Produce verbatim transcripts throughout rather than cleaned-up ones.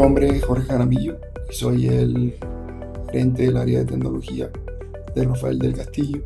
nombre es Jorge Jaramillo y soy el gerente del área de tecnología de Rafael del Castillo.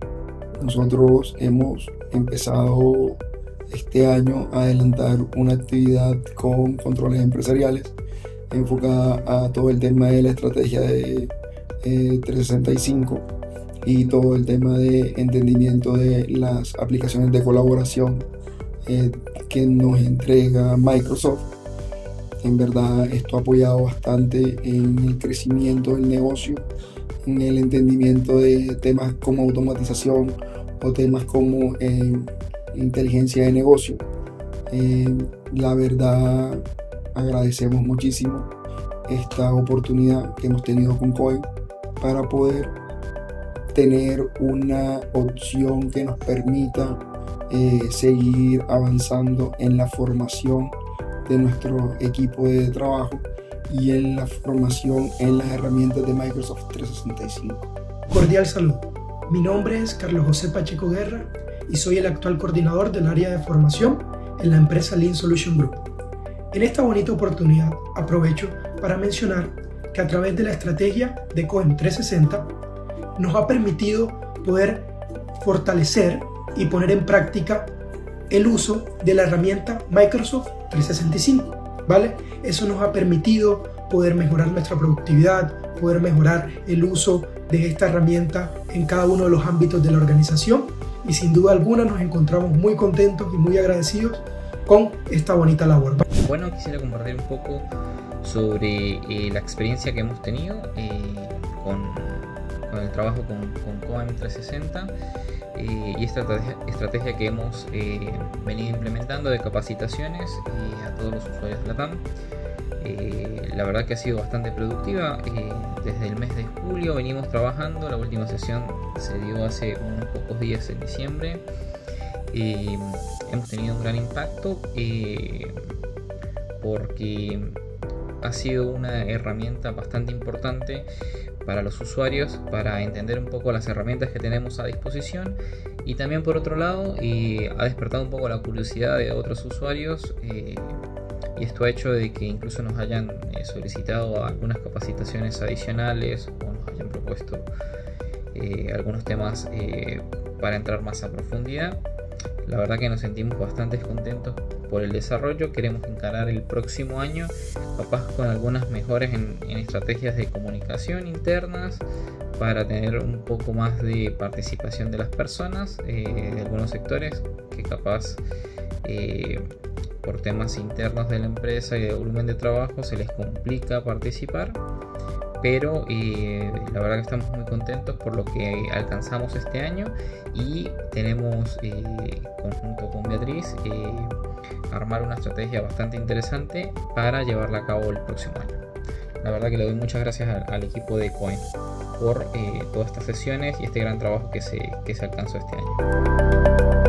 Nosotros hemos empezado este año a adelantar una actividad con controles empresariales enfocada a todo el tema de la estrategia de eh, trescientos sesenta y cinco y todo el tema de entendimiento de las aplicaciones de colaboración eh, que nos entrega Microsoft. En verdad esto ha apoyado bastante en el crecimiento del negocio, en el entendimiento de temas como automatización o temas como eh, inteligencia de negocio. Eh, la verdad agradecemos muchísimo esta oportunidad que hemos tenido con Cohen para poder tener una opción que nos permita eh, seguir avanzando en la formación de nuestro equipo de trabajo y en la formación en las herramientas de Microsoft trescientos sesenta y cinco. Cordial saludo. Mi nombre es Carlos José Pacheco Guerra y soy el actual coordinador del área de formación en la empresa Lean Solution Group. En esta bonita oportunidad aprovecho para mencionar que a través de la estrategia de Cohen trescientos sesenta nos ha permitido poder fortalecer y poner en práctica el uso de la herramienta Microsoft trescientos sesenta y cinco, ¿vale? Eso nos ha permitido poder mejorar nuestra productividad, poder mejorar el uso de esta herramienta en cada uno de los ámbitos de la organización y sin duda alguna nos encontramos muy contentos y muy agradecidos con esta bonita labor. Bueno, quisiera compartir un poco sobre eh, la experiencia que hemos tenido eh, con, con el trabajo con, con Cohen trescientos sesenta eh, y esta estrategia, estrategia que hemos eh, venido implementando de capacitaciones eh, a todos los usuarios de la T A M. Eh, la verdad que ha sido bastante productiva. Eh, desde el mes de julio venimos trabajando, la última sesión se dio hace unos pocos días en diciembre. Eh, hemos tenido un gran impacto eh, porque ha sido una herramienta bastante importante para los usuarios para entender un poco las herramientas que tenemos a disposición y también por otro lado eh, ha despertado un poco la curiosidad de otros usuarios eh, y esto ha hecho de que incluso nos hayan eh, solicitado algunas capacitaciones adicionales o nos hayan propuesto eh, algunos temas eh, para entrar más a profundidad. La verdad que nos sentimos bastante contentos por el desarrollo. Queremos encarar el próximo año capaz con algunas mejoras en, en estrategias de comunicación internas para tener un poco más de participación de las personas eh, de algunos sectores que capaz eh, por temas internos de la empresa y de volumen de trabajo se les complica participar, pero eh, la verdad que estamos muy contentos por lo que alcanzamos este año y tenemos eh, conjunto con Beatriz eh, armar una estrategia bastante interesante para llevarla a cabo el próximo año. La verdad que le doy muchas gracias al, al equipo de Cohen por eh, todas estas sesiones y este gran trabajo que se, que se alcanzó este año.